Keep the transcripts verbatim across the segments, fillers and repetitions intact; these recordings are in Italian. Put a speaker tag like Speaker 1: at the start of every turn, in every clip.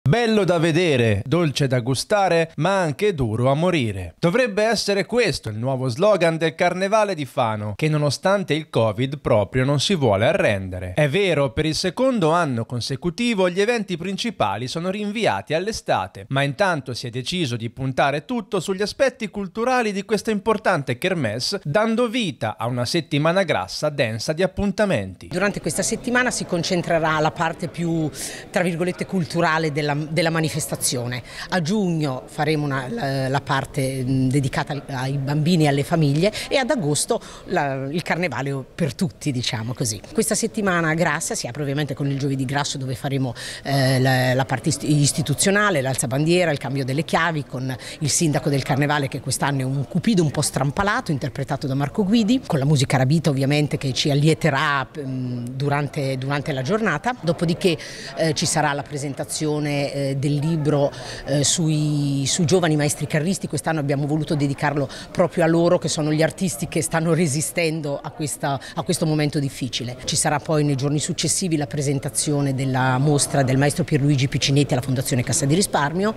Speaker 1: Bello da vedere, dolce da gustare, ma anche duro a morire. Dovrebbe essere questo il nuovo slogan del Carnevale di Fano, che nonostante il Covid proprio non si vuole arrendere. È vero, per il secondo anno consecutivo gli eventi principali sono rinviati all'estate, ma intanto si è deciso di puntare tutto sugli aspetti culturali di questa importante kermesse, dando vita a una settimana grassa densa di appuntamenti.
Speaker 2: Durante questa settimana si concentrerà la parte più, tra virgolette, culturale della, della manifestazione. A giugno faremo una, la, la parte dedicata ai bambini e alle famiglie e ad agosto la, il carnevale per tutti, diciamo così. Questa settimana grassa si apre ovviamente con il giovedì grasso, dove faremo eh, la, la parte istituzionale, l'alzabandiera, il cambio delle chiavi con il sindaco del carnevale, che quest'anno è un cupido un po' strampalato, interpretato da Marco Guidi, con la musica arabita ovviamente che ci allieterà mh, durante, durante la giornata. Dopodiché eh, ci sarà la presentazione eh, del libro eh, sui, sui giovani maestri carristi. Quest'anno abbiamo voluto dedicarlo proprio a loro, che sono gli artisti che stanno resistendo a, questa, a questo momento difficile. Ci sarà poi nei giorni successivi la presentazione della mostra del maestro Pierluigi Piccinetti alla Fondazione Cassa di Risparmio.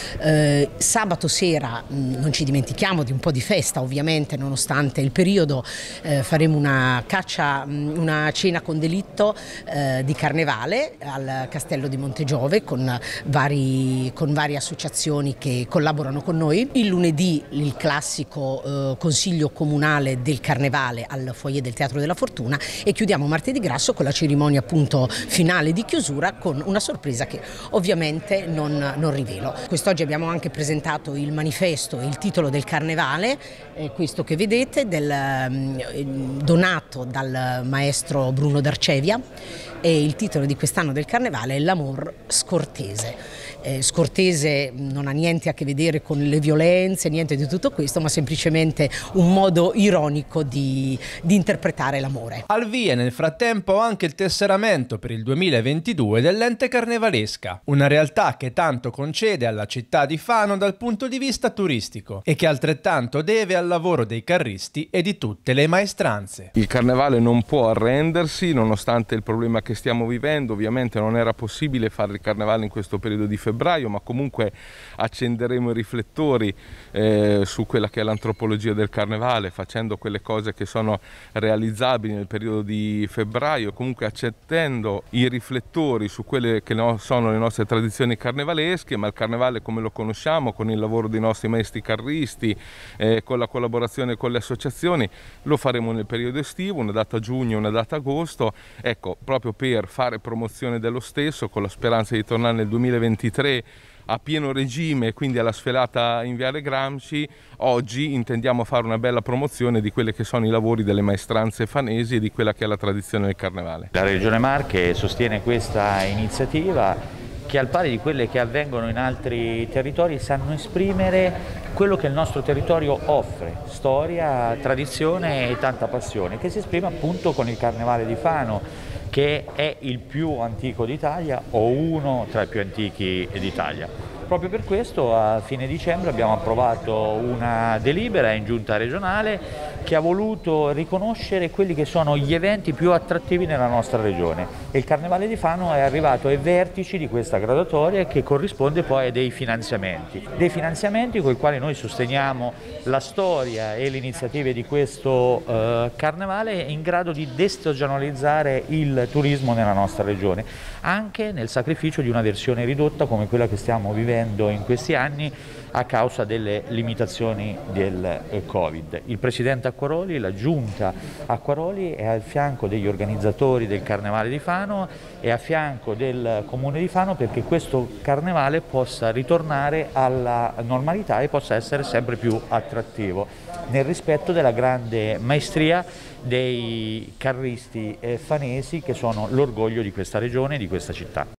Speaker 2: Eh, sabato sera mh, non ci dimentichiamo di un po' di festa, ovviamente, nonostante il periodo. Eh, faremo una caccia, mh, una cena con delitto eh, di carnevale al Castello di Montegiove con, vari, con varie associazioni che collaborano con noi. Il lunedì il classico eh, consiglio comunale del carnevale al foyer del Teatro della Fortuna, e chiudiamo martedì grasso con la cerimonia appunto finale di chiusura, con una sorpresa che ovviamente non, non rivelo. Quest'oggi abbiamo anche presentato il manifesto e il titolo del carnevale, eh, questo che vedete, del, eh, donato dal maestro Bruno Darcevia, e il titolo di quest'anno del carnevale è L'amor scortese. Eh, scortese non ha niente a che vedere con le violenze, niente di tutto questo, ma semplicemente un modo ironico di, di interpretare l'amore.
Speaker 1: Al via nel frattempo anche il tesseramento per il duemilaventidue dell'Ente Carnevalesca, una realtà che tanto concede alla città di Fano dal punto di vista turistico e che altrettanto deve al lavoro dei carristi e di tutte le maestranze.
Speaker 3: Il carnevale non può arrendersi nonostante il problema che stiamo vivendo. Ovviamente non era possibile fare il carnevale in questo periodo di febbraio, ma comunque accenderemo i riflettori eh, su quella che è l'antropologia del carnevale, facendo quelle cose che sono realizzabili nel periodo di febbraio, comunque accendendo i riflettori su quelle che no, sono le nostre tradizioni carnevalesche. Ma il carnevale come lo conosciamo, con il lavoro dei nostri maestri carristi, eh, con la collaborazione con le associazioni, lo faremo nel periodo estivo, una data a giugno, una data a agosto, ecco, proprio per fare promozione dello stesso, con la speranza di tornare nel duemilaventitré a pieno regime, quindi alla sfilata in Viale Gramsci. Oggi intendiamo fare una bella promozione di quelli che sono i lavori delle maestranze fanesi e di quella che è la tradizione del carnevale.
Speaker 4: La Regione Marche sostiene questa iniziativa che, al pari di quelle che avvengono in altri territori, sanno esprimere quello che il nostro territorio offre: storia, tradizione e tanta passione, che si esprime appunto con il Carnevale di Fano, che è il più antico d'Italia o uno tra i più antichi d'Italia. Proprio per questo a fine dicembre abbiamo approvato una delibera in giunta regionale che ha voluto riconoscere quelli che sono gli eventi più attrattivi nella nostra regione, e il Carnevale di Fano è arrivato ai vertici di questa graduatoria, che corrisponde poi a dei finanziamenti, dei finanziamenti con i quali noi sosteniamo la storia e le iniziative di questo eh, Carnevale, in grado di destagionalizzare il turismo nella nostra regione, anche nel sacrificio di una versione ridotta come quella che stiamo vivendo in questi anni a causa delle limitazioni del Covid. Il Presidente Acquaroli, la Giunta Acquaroli, è al fianco degli organizzatori del Carnevale di Fano e a fianco del Comune di Fano, perché questo Carnevale possa ritornare alla normalità e possa essere sempre più attrattivo, nel rispetto della grande maestria dei carristi fanesi, che sono l'orgoglio di questa regione e di questa città.